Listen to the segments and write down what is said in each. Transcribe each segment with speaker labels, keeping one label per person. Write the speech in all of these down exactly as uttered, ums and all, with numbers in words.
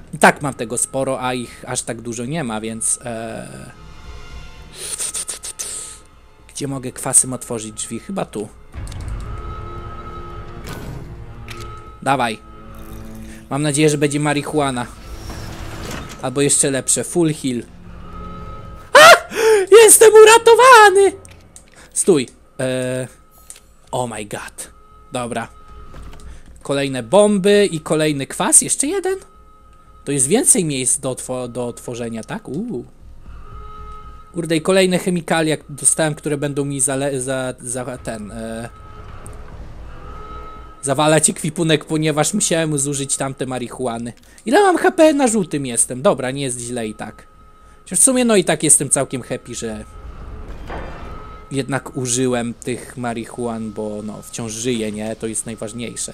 Speaker 1: I tak mam tego sporo, a ich aż tak dużo nie ma, więc... E... Gdzie mogę kwasem otworzyć drzwi? Chyba tu. Dawaj. Mam nadzieję, że będzie marihuana. Albo jeszcze lepsze, full heal. A! Jestem uratowany! Stój. Eee... Oh my god. Dobra. Kolejne bomby i kolejny kwas. Jeszcze jeden? To jest więcej miejsc do, do otworzenia, tak? Uuu. Kurde, i kolejne chemikalia dostałem, które będą mi za, za, za ten... E, zawalać ekwipunek, ponieważ musiałem zużyć tamte marihuany. Ile mam H P? Na żółtym jestem. Dobra, nie jest źle i tak. Chociaż w sumie no i tak jestem całkiem happy, że... jednak użyłem tych marihuan, bo no wciąż żyję, nie? To jest najważniejsze.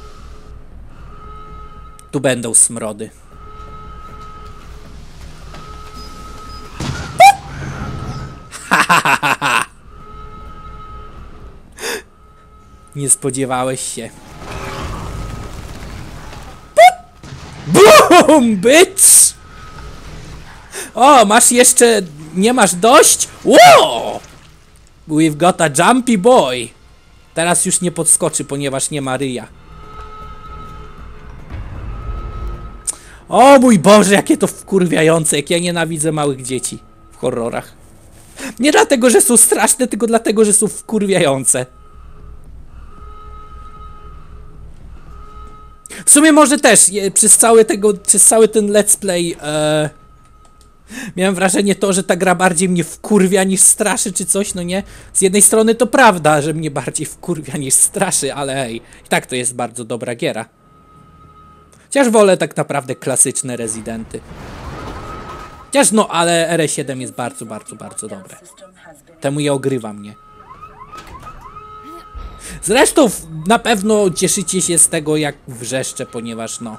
Speaker 1: Tu będą smrody. Nie spodziewałeś się. BOOM, bitch! O, masz jeszcze... nie masz dość? Wow! We've got a jumpy boy. Teraz już nie podskoczy, ponieważ nie ma ryja. O mój Boże, jakie to wkurwiające, jak ja nienawidzę małych dzieci w horrorach. Nie dlatego, że są straszne, tylko dlatego, że są wkurwiające. W sumie może też, je, przez cały tego, przez cały ten let's play e, miałem wrażenie to, że ta gra bardziej mnie wkurwia niż straszy czy coś, no nie? Z jednej strony to prawda, że mnie bardziej wkurwia niż straszy, ale hej, i tak to jest bardzo dobra giera. Chociaż wolę tak naprawdę klasyczne Rezydenty. Chociaż no, ale R E siedem jest bardzo, bardzo, bardzo dobre. Temu je ogrywa mnie. Zresztą na pewno cieszycie się z tego, jak wrzeszczę, ponieważ no...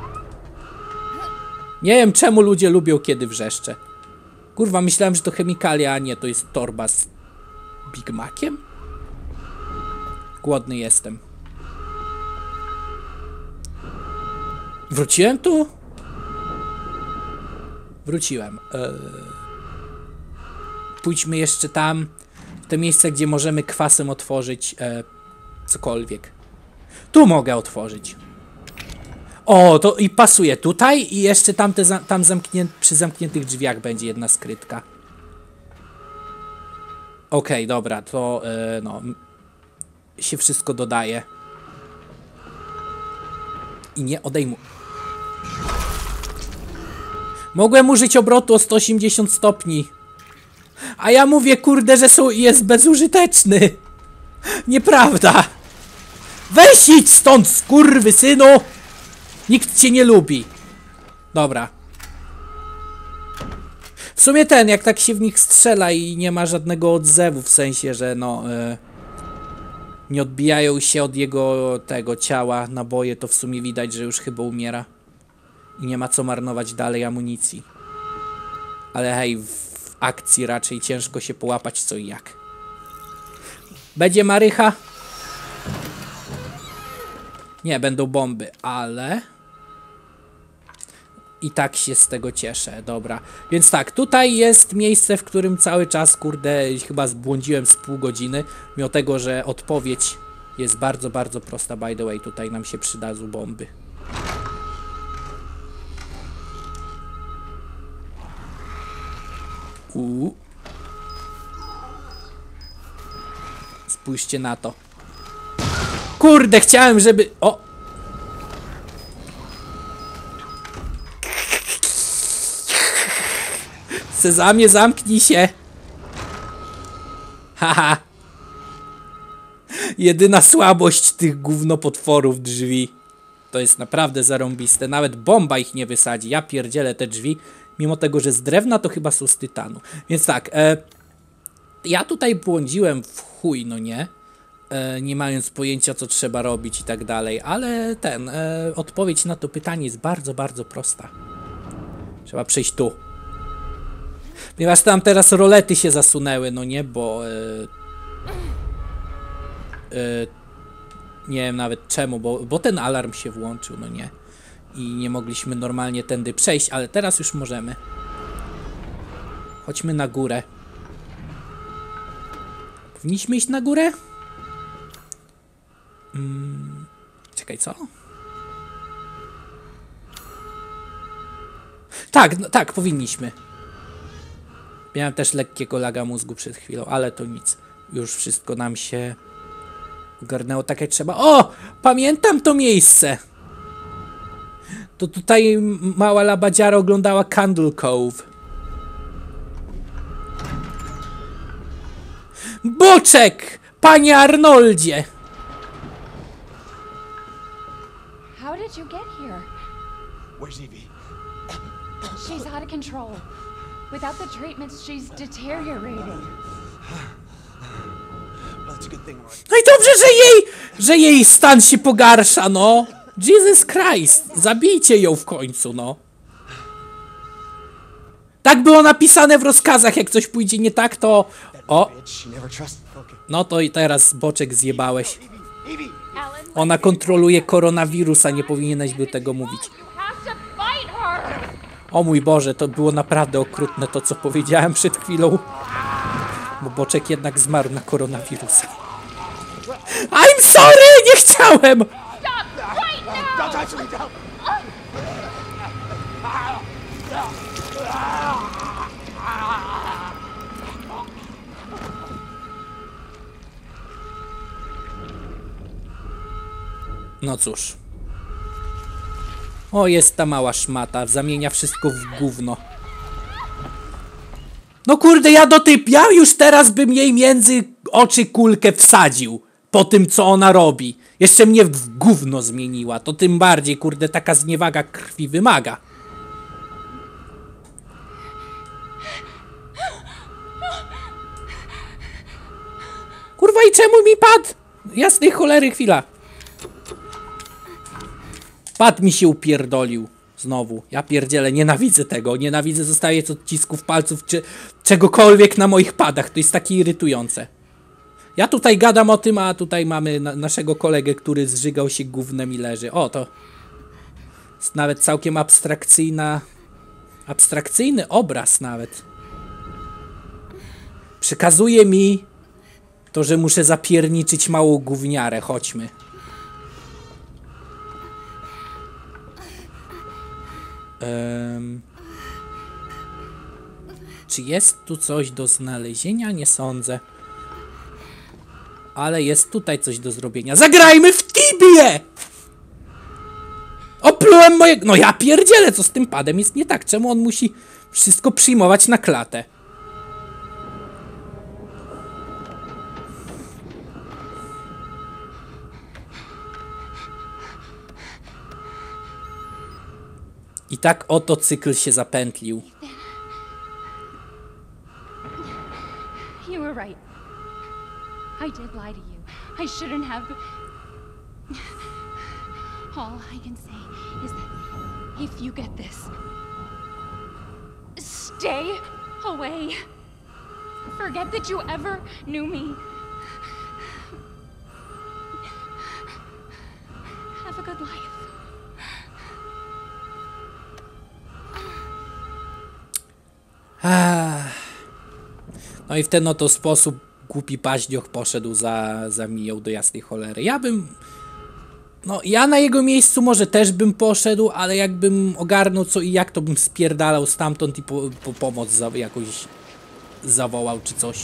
Speaker 1: Nie wiem, czemu ludzie lubią, kiedy wrzeszczę. Kurwa, myślałem, że to chemikalia, a nie, to jest torba z Big Maciem? Głodny jestem. Wróciłem tu? Wróciłem. Eee... Pójdźmy jeszcze tam, w te miejsce, gdzie możemy kwasem otworzyć e, cokolwiek. Tu mogę otworzyć. O, to i pasuje tutaj i jeszcze tamte, tam zamknię, przy zamkniętych drzwiach będzie jedna skrytka. Okej, okay, dobra, to e, no się wszystko dodaje. I nie odejmuję. Mogłem użyć obrotu o sto osiemdziesiąt stopni. A ja mówię, kurde, że są, jest bezużyteczny. Nieprawda. Weź idź stąd, skurwysynu. Nikt cię nie lubi. Dobra. W sumie ten, jak tak się w nich strzela i nie ma żadnego odzewu, w sensie, że no... Yy, nie odbijają się od jego tego ciała naboje, to w sumie widać, że już chyba umiera. I nie ma co marnować dalej amunicji. Ale hej, w akcji raczej ciężko się połapać co i jak. Będzie marycha? Nie, będą bomby, ale... I tak się z tego cieszę, dobra. Więc tak, tutaj jest miejsce, w którym cały czas, kurde, chyba zbłądziłem z pół godziny. Mimo tego, że odpowiedź jest bardzo, bardzo prosta, by the way. Tutaj nam się przydadzą bomby. Uuu. Spójrzcie na to. Kurde, chciałem, żeby... O! Sezamie, zamknij się! Haha! Jedyna słabość tych gównopotworów drzwi. To jest naprawdę zarąbiste. Nawet bomba ich nie wysadzi. Ja pierdzielę te drzwi. Mimo tego, że z drewna, to chyba są z tytanu. Więc tak, e, ja tutaj błądziłem w chuj, no nie? E, nie mając pojęcia, co trzeba robić i tak dalej. Ale ten, e, odpowiedź na to pytanie jest bardzo, bardzo prosta. Trzeba przejść tu. Ponieważ tam teraz rolety się zasunęły, no nie? Bo... E, e, nie wiem nawet czemu, bo, bo ten alarm się włączył, no nie? i nie mogliśmy normalnie tędy przejść, ale teraz już możemy. Chodźmy na górę. Powinniśmy iść na górę? Hmm, czekaj, co? Tak, no, tak, powinniśmy. Miałem też lekkiego laga mózgu przed chwilą, ale to nic. Już wszystko nam się ogarnęło tak jak trzeba. O! Pamiętam to miejsce! To tutaj mała labadziara oglądała Candle Cove. Boczek! Panie Arnoldzie!
Speaker 2: How did you get here?
Speaker 3: Where's Evie?
Speaker 2: She's out of control. Without the treatments, she's deteriorating.
Speaker 3: Well, that's a good thing, right?
Speaker 1: No i dobrze, że jej, że jej stan się pogarsza, no. Jesus Christ, zabijcie ją w końcu, no. Tak było napisane w rozkazach, jak coś pójdzie nie tak, to... O,
Speaker 3: Bitch, she never trusted. Okay.
Speaker 1: no to i teraz Boczek zjebałeś.
Speaker 3: Evie, Evie.
Speaker 2: Alan,
Speaker 1: Ona kontroluje koronawirusa, nie powinieneś był tego mówić.
Speaker 2: you have to fight her.
Speaker 1: O mój Boże, to było naprawdę okrutne to, co powiedziałem przed chwilą. Bo Boczek jednak zmarł na koronawirusa. I'm sorry, nie chciałem!
Speaker 2: Stop right now.
Speaker 3: Don't touch me, don't.
Speaker 1: No cóż. O, jest ta mała szmata, zamienia wszystko w gówno. No kurde, ja do tej... Ja już teraz bym jej między oczy kulkę wsadził. Po tym, co ona robi. Jeszcze mnie w gówno zmieniła. To tym bardziej, kurde, taka zniewaga krwi wymaga. Kurwa, i czemu mi padł? Jasnej cholery, chwila. Pad mi się upierdolił. Znowu. Ja pierdzielę, nienawidzę tego. Nienawidzę zostawiać odcisków palców czy czegokolwiek na moich padach. To jest takie irytujące. Ja tutaj gadam o tym, a tutaj mamy na naszego kolegę, który zżygał się gównem i leży. O, to jest nawet całkiem abstrakcyjna... Abstrakcyjny obraz nawet. Przekazuje mi to, że muszę zapierniczyć małą gówniarę. Chodźmy. Um, czy jest tu coś do znalezienia? Nie sądzę. Ale jest tutaj coś do zrobienia. Zagrajmy w Tibię! Oplułem mojego... No ja pierdzielę, co z tym padem jest nie tak. Czemu on musi wszystko przyjmować na klatę? I tak oto cykl się zapętlił.
Speaker 2: You were right. I did lie to you. I shouldn't have. All I can say is that if you get this, stay away. Forget that you ever knew me. Have a good life.
Speaker 1: No i w ten oto sposób głupi paździoch poszedł za, za Miją do jasnej cholery. Ja bym... No ja na jego miejscu może też bym poszedł, ale jakbym ogarnął co i jak, to bym spierdalał stamtąd i po, po pomoc za, jakoś zawołał czy coś.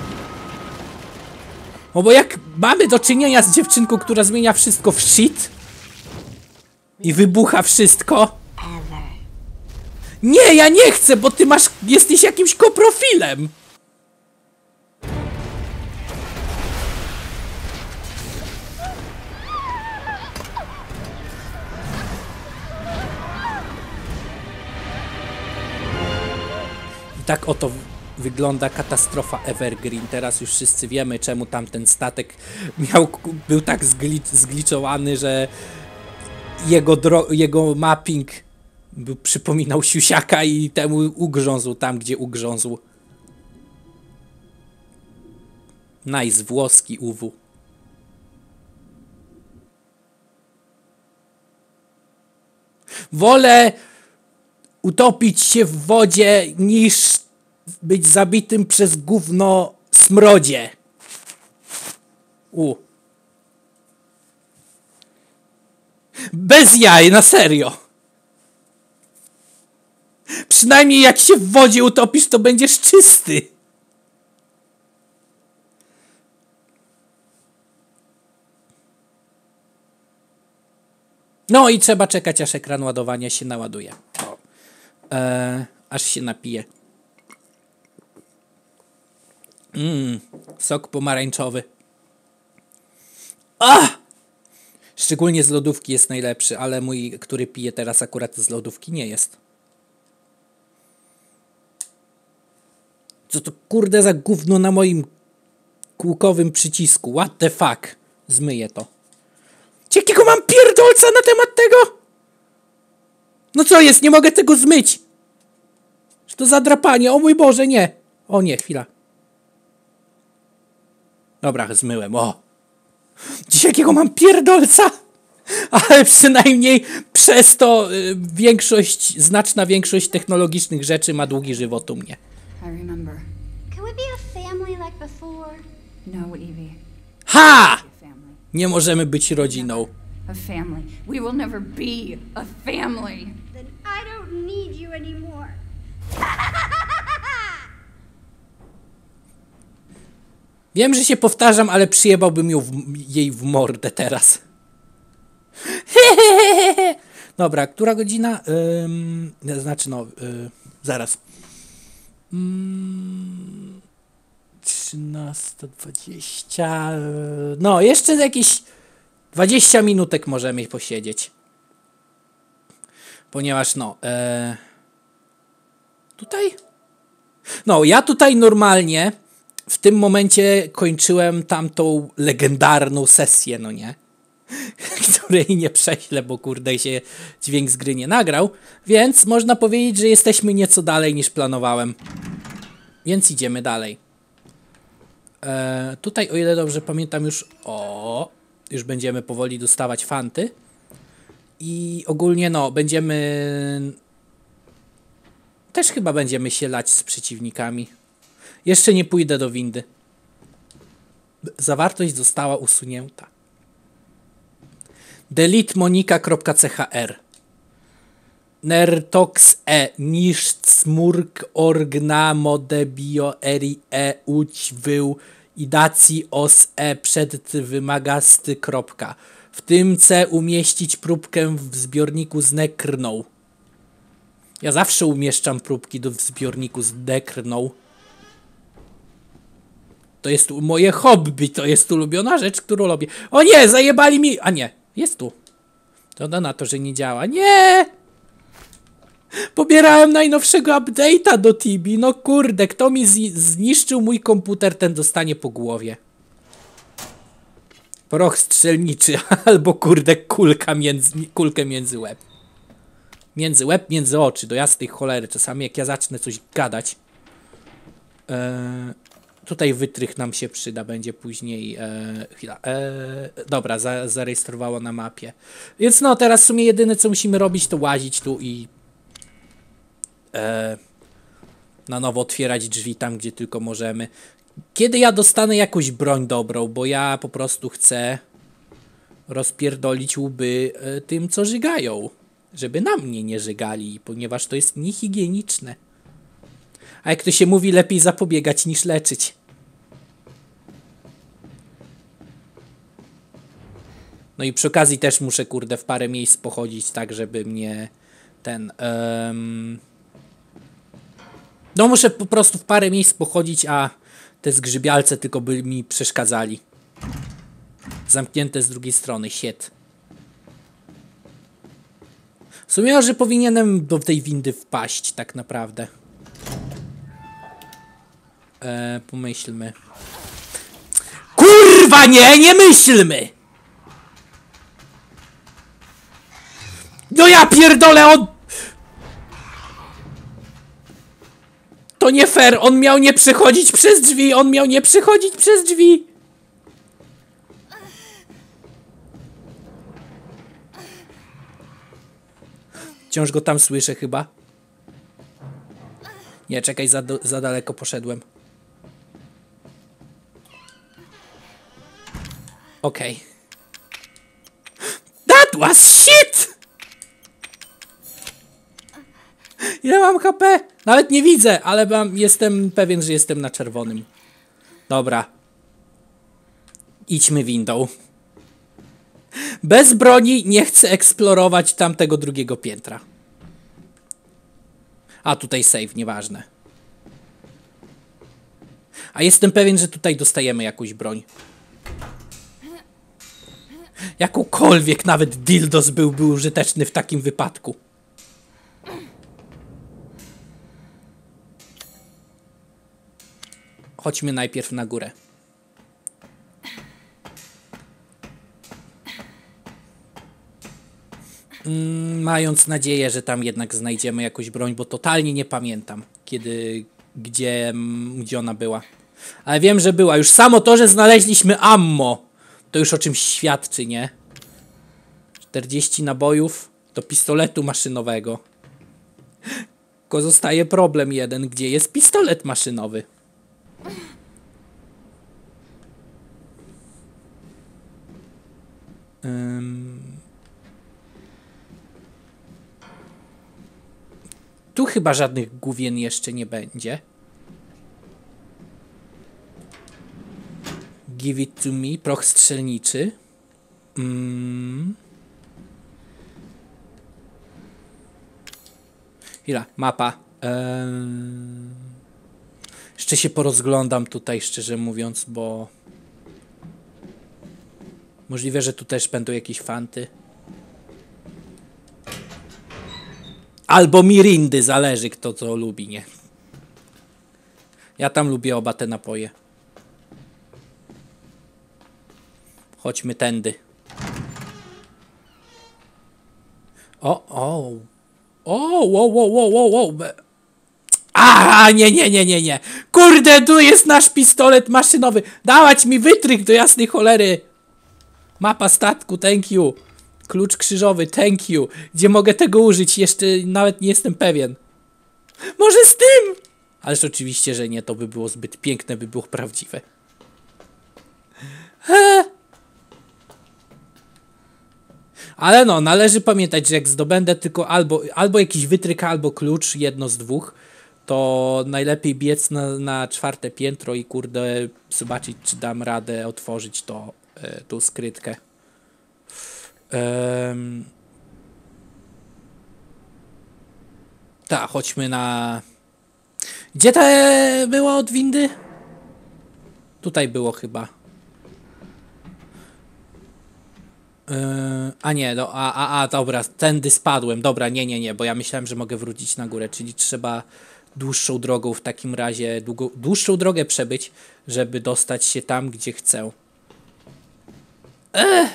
Speaker 1: No bo jak mamy do czynienia z dziewczynką, która zmienia wszystko w shit i wybucha wszystko... Nie, ja nie chcę, bo ty masz... Jesteś jakimś koprofilem! I tak oto wygląda katastrofa Evergreen. Teraz już wszyscy wiemy, czemu tamten statek miał... Był tak zglicz, zgliczowany, że... Jego, dro... Jego mapping... Był, przypominał siusiaka i temu ugrzązł tam, gdzie ugrzązł. Nice, włoski U W. Wolę utopić się w wodzie, niż być zabitym przez gówno smrodzie. U. Bez jaj, na serio. Przynajmniej jak się w wodzie utopisz, to będziesz czysty. No i trzeba czekać, aż ekran ładowania się naładuje. O. Eee, aż się napije. Mmm, sok pomarańczowy. Ah! Szczególnie z lodówki jest najlepszy, ale mój, który piję teraz akurat z lodówki, nie jest. Co to kurde za gówno na moim kółkowym przycisku? What the fuck? Zmyję to. Jakiego mam pierdolca na temat tego? No co jest? Nie mogę tego zmyć. Że to zadrapanie. O mój Boże, nie. O nie, chwila. Dobra, zmyłem. O. Dziś jakiego mam pierdolca? Ale przynajmniej przez to y, większość, znaczna większość technologicznych rzeczy ma długi żywot u mnie.
Speaker 4: I remember.
Speaker 2: Can we be a family like before?
Speaker 4: No, Evie.
Speaker 1: Ha!
Speaker 4: A family.
Speaker 1: Nie możemy być rodziną.
Speaker 4: A family. We will never be a family.
Speaker 2: Then I don't need you anymore.
Speaker 1: Wiem, że się powtarzam, ale przyjebałbym ją w, jej w mordę teraz. Dobra, która godzina? Ym, znaczy no, yy, zaraz. Ym, trzynasta dwadzieścia. Yy, no, jeszcze jakieś dwadzieścia minutek możemy posiedzieć. Ponieważ no, yy, tutaj? No, ja tutaj normalnie w tym momencie kończyłem tamtą legendarną sesję, no nie? Której nie prześlę, bo kurde się dźwięk z gry nie nagrał. Więc można powiedzieć, że jesteśmy nieco dalej niż planowałem. Więc idziemy dalej. Eee, tutaj, o ile dobrze pamiętam, już... O, już będziemy powoli dostawać fanty. I ogólnie no, będziemy... Też chyba będziemy się lać z przeciwnikami. Jeszcze nie pójdę do windy. Zawartość została usunięta. delete monika kropka c h r Nertox e niszcmurk orgna modebio eri e uć wył idaci os e przed wymagasty kropka. W tym C umieścić próbkę w zbiorniku z nekrną. Ja zawsze umieszczam próbki do w zbiorniku z nekrną. To jest moje hobby, to jest ulubiona rzecz, którą lubię. O nie, zajebali mi... A nie, jest tu. To da na to, że nie działa. Nie! Pobierałem najnowszego update'a do Tibi. No kurde, kto mi zniszczył mój komputer, ten dostanie po głowie. Proch strzelniczy, albo kurde kulka między, kulkę między łeb. Między łeb, między oczy, do jasnej cholery. Czasami jak ja zacznę coś gadać. Eee, tutaj wytrych nam się przyda, będzie później. Eee, chwila. Eee, dobra, za, zarejestrowało na mapie. Więc no, teraz w sumie jedyne co musimy robić, to łazić tu i eee, na nowo otwierać drzwi tam, gdzie tylko możemy. Kiedy ja dostanę jakąś broń dobrą, bo ja po prostu chcę rozpierdolić łby e, tym, co żygają. Żeby na mnie nie żygali, ponieważ to jest niehigieniczne. A jak to się mówi, lepiej zapobiegać niż leczyć. No i przy okazji też muszę, kurde, w parę miejsc pochodzić, tak żeby mnie ten... Um... No muszę po prostu w parę miejsc pochodzić, a te zgrzybialce tylko by mi przeszkadzali. Zamknięte z drugiej strony, shit. W sumie, że powinienem do tej windy wpaść, tak naprawdę. Eee, pomyślmy. Kurwa nie, nie myślmy! No ja pierdolę, on... To nie fair, on miał nie przechodzić przez drzwi, on miał nie przechodzić przez drzwi. Wciąż go tam słyszę chyba. Nie, czekaj, za, do, za daleko poszedłem. Okej. Okay. That was shit! Ile mam H P? Nawet nie widzę, ale mam, jestem pewien, że jestem na czerwonym. Dobra. Idźmy windą. Bez broni nie chcę eksplorować tamtego drugiego piętra. A tutaj save, nieważne. A jestem pewien, że tutaj dostajemy jakąś broń. Jakąkolwiek, nawet dildos byłby użyteczny w takim wypadku. Chodźmy najpierw na górę. Mm, mając nadzieję, że tam jednak znajdziemy jakąś broń, bo totalnie nie pamiętam, kiedy, gdzie, gdzie ona była. Ale wiem, że była. Już samo to, że znaleźliśmy ammo, to już o czymś świadczy, nie? czterdzieści nabojów do pistoletu maszynowego. Tylko zostaje problem jeden, gdzie jest pistolet maszynowy. Um... Tu chyba żadnych główien jeszcze nie będzie. Give it to me. Proch strzelniczy. Mm. Chwila, mapa. Eee... Jeszcze się porozglądam tutaj, szczerze mówiąc, bo... Możliwe, że tu też będą jakieś fanty. Albo mirindy, zależy kto co lubi, nie? Ja tam lubię oba te napoje. Chodźmy tędy. O, o. O, wow, wow, wow, wow, wow. A, nie, nie, nie, nie, nie. Kurde, tu jest nasz pistolet maszynowy. Dawać mi wytrych do jasnej cholery. Mapa statku, thank you. Klucz krzyżowy, thank you. Gdzie mogę tego użyć? Jeszcze nawet nie jestem pewien. Może z tym? Ależ oczywiście, że nie. To by było zbyt piękne, by było prawdziwe. He. Ale no, należy pamiętać, że jak zdobędę tylko albo, albo jakiś wytryk, albo klucz, jedno z dwóch, to najlepiej biec na, na czwarte piętro i kurde zobaczyć, czy dam radę otworzyć to, e, tą skrytkę. Um. Tak, chodźmy na... Gdzie to było od windy? Tutaj było chyba. Yy, a nie, no, a, a, a, dobra, tędy spadłem. Dobra, nie, nie, nie, bo ja myślałem, że mogę wrócić na górę, czyli trzeba dłuższą drogą w takim razie, długo, dłuższą drogę przebyć, żeby dostać się tam, gdzie chcę. Ech!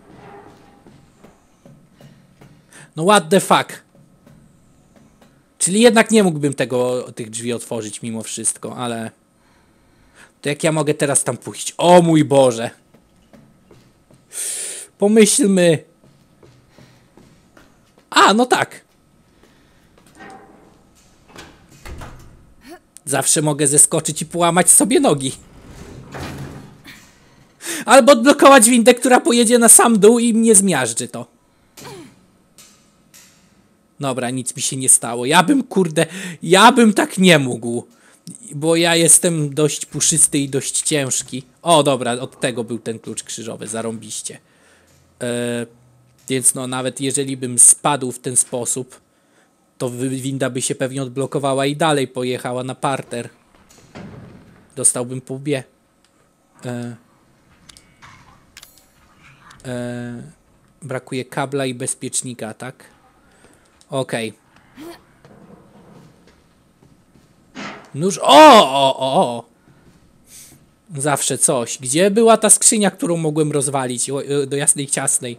Speaker 1: No what the fuck? Czyli jednak nie mógłbym tego, tych drzwi otworzyć mimo wszystko, ale... To jak ja mogę teraz tam pójść? O mój Boże! Pomyślmy... A, no tak. Zawsze mogę zeskoczyć i połamać sobie nogi. Albo odblokować windę, która pojedzie na sam dół i mnie zmiażdży to. Dobra, nic mi się nie stało. Ja bym, kurde, ja bym tak nie mógł. Bo ja jestem dość puszysty i dość ciężki. O, dobra, od tego był ten klucz krzyżowy, zarąbiście. Eee, więc no, nawet jeżeli bym spadł w ten sposób, to winda by się pewnie odblokowała i dalej pojechała na parter. Dostałbym po łbie. Eee, eee, brakuje kabla i bezpiecznika, tak? Okej. Okay. Nóż... O, o, o! Zawsze coś. Gdzie była ta skrzynia, którą mogłem rozwalić? O, do jasnej ciasnej.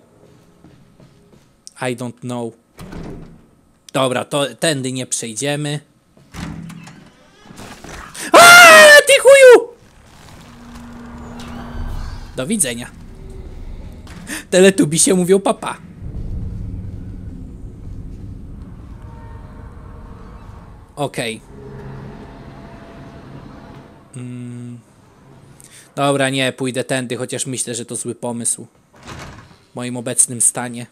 Speaker 1: I don't know. Dobra, to tędy nie przejdziemy. Aaaa, ty chuju! Do widzenia. Teletubisie mówią papa. Okej. Okay. Mm. Dobra, nie, pójdę tędy, chociaż myślę, że to zły pomysł. W moim obecnym stanie.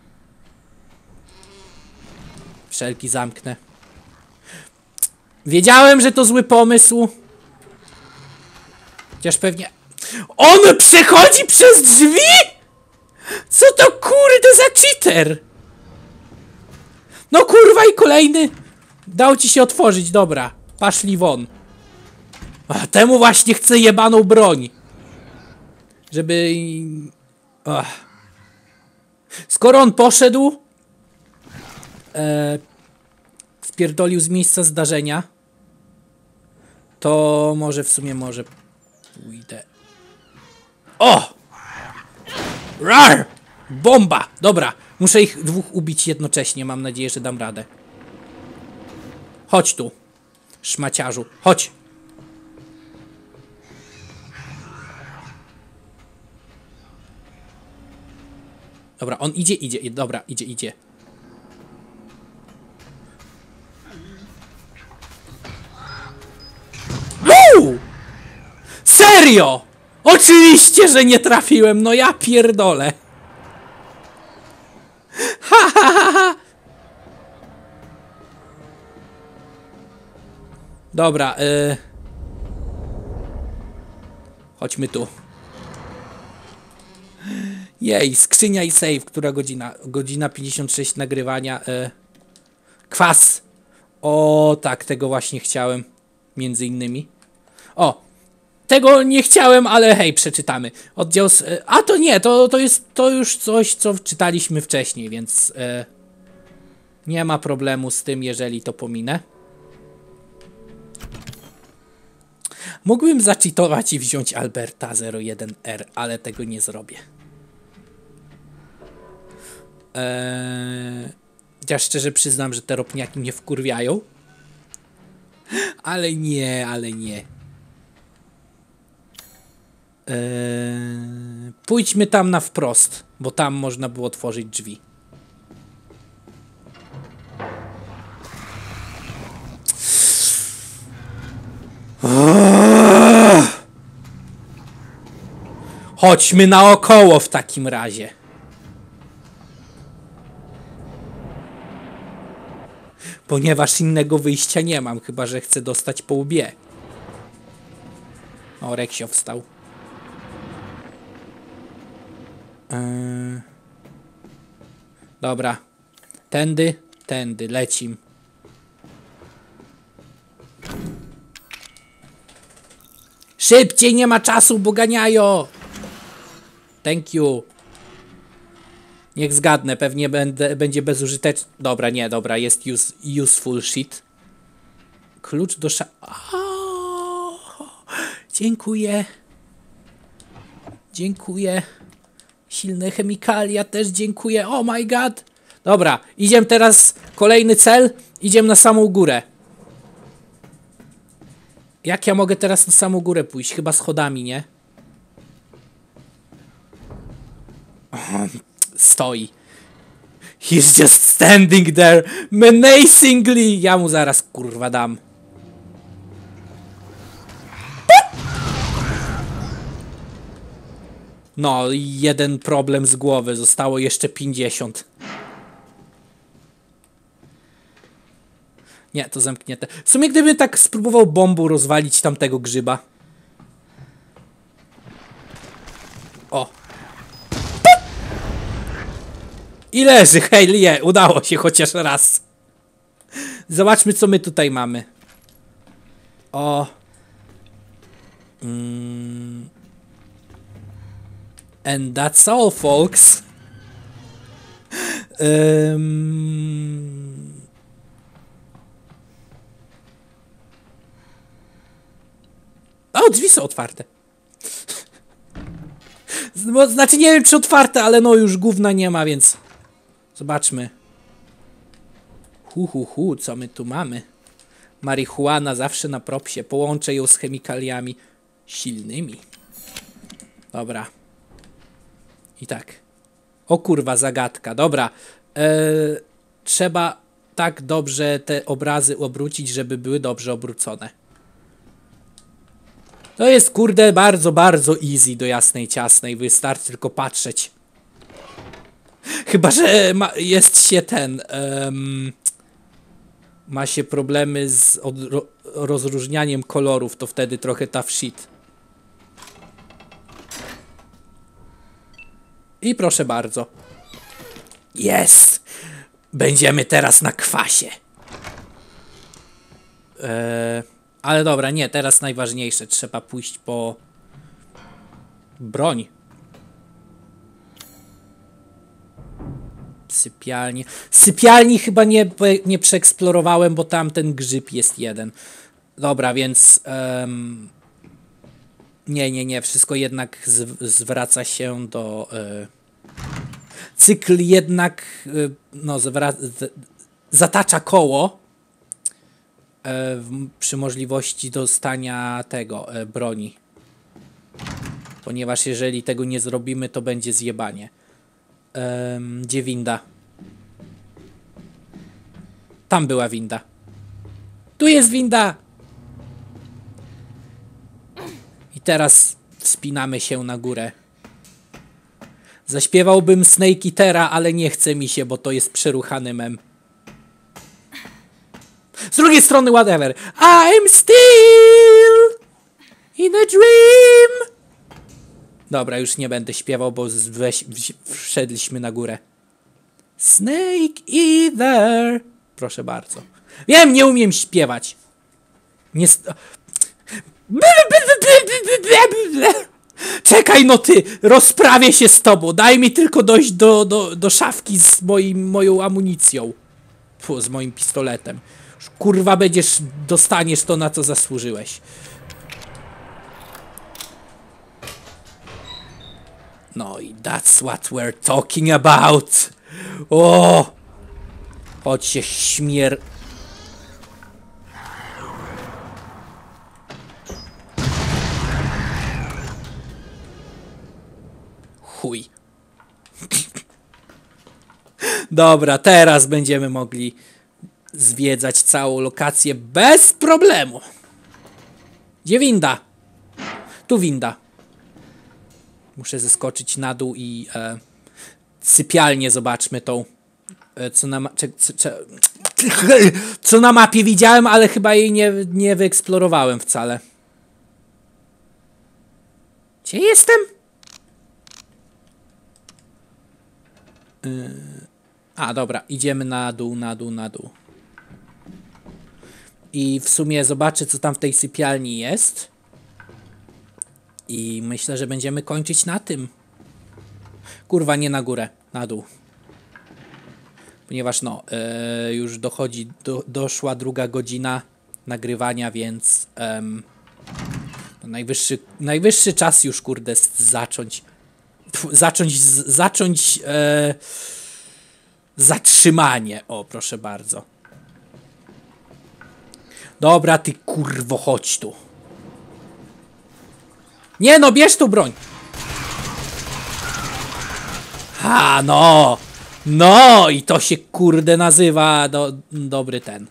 Speaker 1: Wszelki zamknę. Wiedziałem, że to zły pomysł. Chociaż pewnie... On przechodzi przez drzwi?! Co to kurde za cheater? No kurwa i kolejny. Dał ci się otworzyć, dobra. Paszli won. A temu właśnie chcę jebaną broń. Żeby... Ach. Skoro on poszedł... E, spierdolił z miejsca zdarzenia. To może w sumie może... Pójdę... O! Rar! Bomba! Dobra, muszę ich dwóch ubić jednocześnie. Mam nadzieję, że dam radę. Chodź tu, szmaciarzu. Chodź! Dobra, on idzie, idzie. Dobra, idzie, idzie. Woo! Serio! Oczywiście, że nie trafiłem, no ja pierdolę. Ha, ha, ha, ha. Dobra, y... chodźmy tu. Jej, skrzynia i save, która godzina? Godzina pięćdziesiąt sześć nagrywania. Y... Kwas! O, tak, tego właśnie chciałem. Między innymi. O! Tego nie chciałem, ale hej, przeczytamy. Oddział... Z, a to nie, to, to jest to już coś, co czytaliśmy wcześniej, więc... E, nie ma problemu z tym, jeżeli to pominę. Mógłbym zacheatować i wziąć Alberta zero jeden R, ale tego nie zrobię. Eee, ja szczerze przyznam, że te ropniaki mnie wkurwiają. Ale nie, ale nie. Eee, pójdźmy tam na wprost, bo tam można było otworzyć drzwi. Chodźmy naokoło w takim razie. Ponieważ innego wyjścia nie mam, chyba że chcę dostać po łbie. O, Reksio wstał. Yy... Dobra. Tędy, tędy, lecim. Szybciej, nie ma czasu, bo ganiają. Thank you. Niech zgadnę, pewnie będę, będzie bezużyteczny. Dobra, nie, dobra, jest use, useful shit. Klucz do sza... O, dziękuję. Dziękuję. Silne chemikalia też dziękuję. Oh my god. Dobra, idziemy teraz. Kolejny cel. Idziemy na samą górę. Jak ja mogę teraz na samą górę pójść? Chyba schodami, nie? Stoi. He's just standing there menacingly. Ja mu zaraz kurwa dam. No, jeden problem z głowy. Zostało jeszcze pięćdziesiąt. Nie, to zamknięte. W sumie gdybym tak spróbował bombą rozwalić tamtego grzyba. O. I leży, hej, nie, udało się chociaż raz. Zobaczmy, co my tutaj mamy. O. Mm. And that's all, folks. Um. O, drzwi są otwarte. Znaczy, nie wiem, czy otwarte, ale no już gówna nie ma, więc... Zobaczmy. Hu, hu, hu, co my tu mamy? Marihuana zawsze na propsie. Połączę ją z chemikaliami silnymi. Dobra. I tak. O kurwa, zagadka. Dobra. Eee, trzeba tak dobrze te obrazy obrócić, żeby były dobrze obrócone. To jest, kurde, bardzo, bardzo easy do jasnej ciasnej. Wystarczy tylko patrzeć. Chyba, że ma, jest się ten... Um, ma się problemy z od, ro, rozróżnianiem kolorów, to wtedy trochę tough shit. I proszę bardzo. Jest! Będziemy teraz na kwasie. Eee, ale dobra, nie, teraz najważniejsze. Trzeba pójść po broń. Sypialnie. Sypialni chyba nie, nie przeeksplorowałem, bo tam ten grzyb jest jeden. Dobra, więc... Um, nie, nie, nie. Wszystko jednak z, zwraca się do... Y, cykl jednak y, no, zwra, z, zatacza koło y, przy możliwości dostania tego y, broni. Ponieważ jeżeli tego nie zrobimy, to będzie zjebanie. Um, gdzie winda? Tam była winda. Tu jest winda! I teraz wspinamy się na górę. Zaśpiewałbym Snake Eatera, ale nie chce mi się, bo to jest przeruchany mem. Z drugiej strony, whatever. I'm still in a dream. Dobra, już nie będę śpiewał, bo weź, wszedliśmy na górę. Snake Eater. Proszę bardzo. Wiem, nie umiem śpiewać. Nie... Czekaj, no ty, rozprawię się z tobą. Daj mi tylko dojść do, do, do szafki z moim, moją amunicją. Fu, z moim pistoletem. Kurwa, będziesz, dostaniesz to, na co zasłużyłeś. No i that's what we're talking about. O! Chodź się śmier... Chuj. Dobra, teraz będziemy mogli zwiedzać całą lokację bez problemu. Gdzie winda? Tu winda. Muszę zeskoczyć na dół i e, sypialnię zobaczmy tą. E, co, na cze, cze, co na mapie widziałem, ale chyba jej nie, nie wyeksplorowałem wcale. Gdzie jestem? Yy, a, dobra, idziemy na dół, na dół, na dół. I w sumie zobaczę, co tam w tej sypialni jest. I myślę, że będziemy kończyć na tym. Kurwa, nie na górę, na dół. Ponieważ no, yy, już dochodzi, do, doszła druga godzina nagrywania, więc yy, no najwyższy, najwyższy czas już, kurde, zacząć. Pf, zacząć, z, zacząć yy, zatrzymanie. O, proszę bardzo. Dobra, ty kurwo, chodź tu. Nie no, bierz tu broń. Ha, no. No i to się, kurde, nazywa do, dobry ten.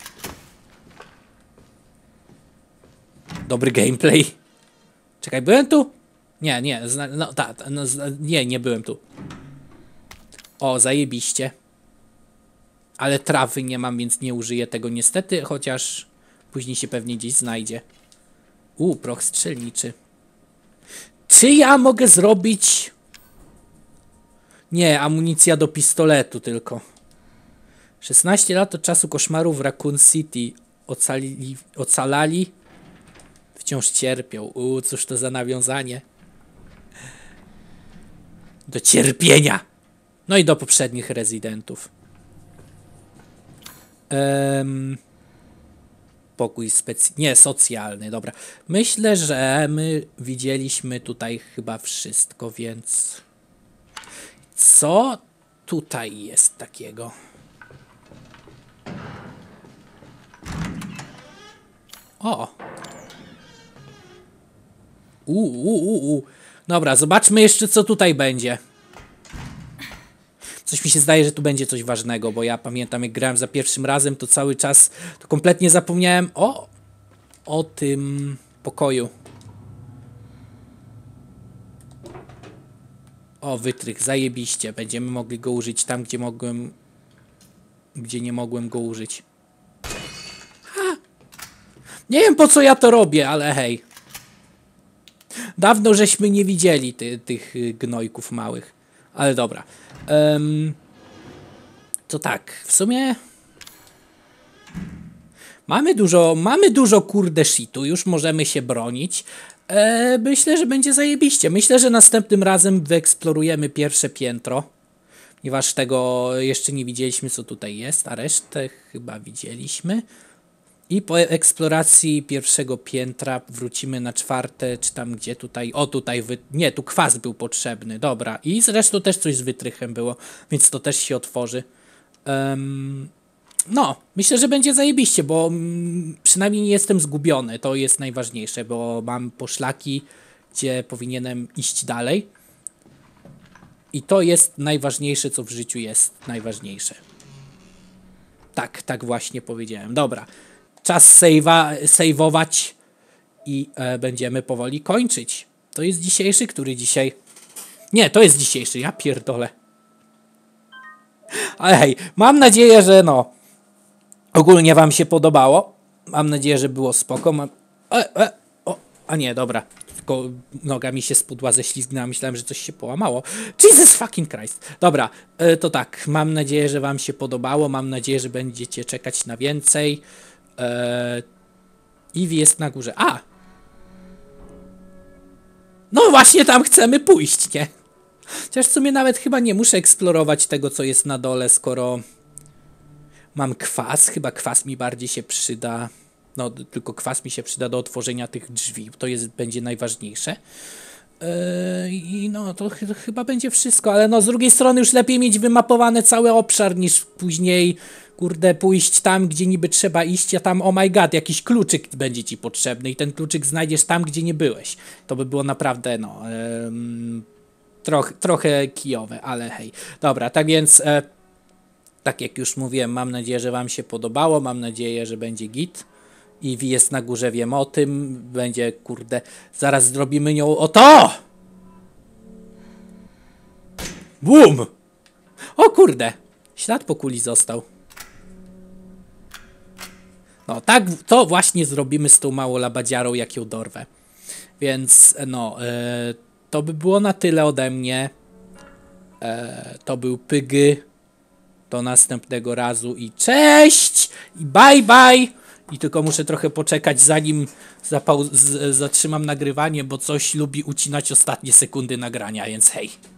Speaker 1: Dobry gameplay. Czekaj, byłem tu? Nie, nie, zna, no tak, no, nie, nie byłem tu. O, zajebiście. Ale trawy nie mam, więc nie użyję tego niestety, chociaż później się pewnie gdzieś znajdzie. U, proch strzelniczy. Czy ja mogę zrobić... Nie, amunicja do pistoletu tylko. szesnaście lat od czasu koszmaru w Raccoon City. Ocali, ocalali. Wciąż cierpią. U, cóż to za nawiązanie. Do cierpienia. No i do poprzednich rezydentów. Um, pokój specjalny. Nie, socjalny, dobra. Myślę, że my widzieliśmy tutaj chyba wszystko, więc... Co tutaj jest takiego? O! Uuu, uu, uu. Dobra, zobaczmy jeszcze, co tutaj będzie. Coś mi się zdaje, że tu będzie coś ważnego, bo ja pamiętam, jak grałem za pierwszym razem, to cały czas to kompletnie zapomniałem o, o tym pokoju. O, wytrych, zajebiście. Będziemy mogli go użyć tam, gdzie mogłem... Gdzie nie mogłem go użyć. Ha! Nie wiem, po co ja to robię, ale hej. Dawno żeśmy nie widzieli ty, tych gnojków małych. Ale dobra. Um, to tak, w sumie... Mamy dużo, mamy dużo kurde shitu, już możemy się bronić. E, myślę, że będzie zajebiście. Myślę, że następnym razem wyeksplorujemy pierwsze piętro. Ponieważ tego jeszcze nie widzieliśmy, co tutaj jest, a resztę chyba widzieliśmy. I po eksploracji pierwszego piętra wrócimy na czwarte, czy tam gdzie tutaj... O, tutaj... Wy... Nie, tu kwas był potrzebny, dobra. I zresztą też coś z wytrychem było, więc to też się otworzy. Um, no, myślę, że będzie zajebiście, bo mm, przynajmniej nie jestem zgubiony. To jest najważniejsze, bo mam poszlaki, gdzie powinienem iść dalej. I to jest najważniejsze, co w życiu jest najważniejsze. Tak, tak właśnie powiedziałem. Dobra. Czas save'a, save'ować i e, będziemy powoli kończyć. To jest dzisiejszy, który dzisiaj... Nie, to jest dzisiejszy, ja pierdolę. Ale hej, mam nadzieję, że no... Ogólnie wam się podobało. Mam nadzieję, że było spoko. Mam... E, e, o, a nie, dobra. Tylko noga mi się spudła, ześlizgnęła. Myślałem, że coś się połamało. Jesus fucking Christ. Dobra, e, to tak. Mam nadzieję, że wam się podobało. Mam nadzieję, że będziecie czekać na więcej. Eee, Ivy jest na górze. A! No właśnie tam chcemy pójść, nie? Chociaż w sumie nawet chyba nie muszę eksplorować tego, co jest na dole, skoro mam kwas. Chyba kwas mi bardziej się przyda. No, tylko kwas mi się przyda do otworzenia tych drzwi. To jest, będzie najważniejsze. I no, to ch chyba będzie wszystko, ale no z drugiej strony już lepiej mieć wymapowany cały obszar, niż później, kurde, pójść tam, gdzie niby trzeba iść, a tam, oh my god, jakiś kluczyk będzie ci potrzebny i ten kluczyk znajdziesz tam, gdzie nie byłeś. To by było naprawdę, no, um, troch, trochę kijowe, ale hej. Dobra, tak więc, e, tak jak już mówiłem, mam nadzieję, że wam się podobało, mam nadzieję, że będzie git. Ivy jest na górze, wiem o tym. Będzie, kurde, zaraz zrobimy nią o to! Bum! O kurde! Ślad po kuli został. No, tak, to właśnie zrobimy z tą małą labadziarą, jak ją dorwę. Więc, no, e, to by było na tyle ode mnie. E, to był Pygy. Do następnego razu i cześć! I bye bye! I tylko muszę trochę poczekać, zanim zapał z zatrzymam nagrywanie, bo coś lubi ucinać ostatnie sekundy nagrania, więc hej.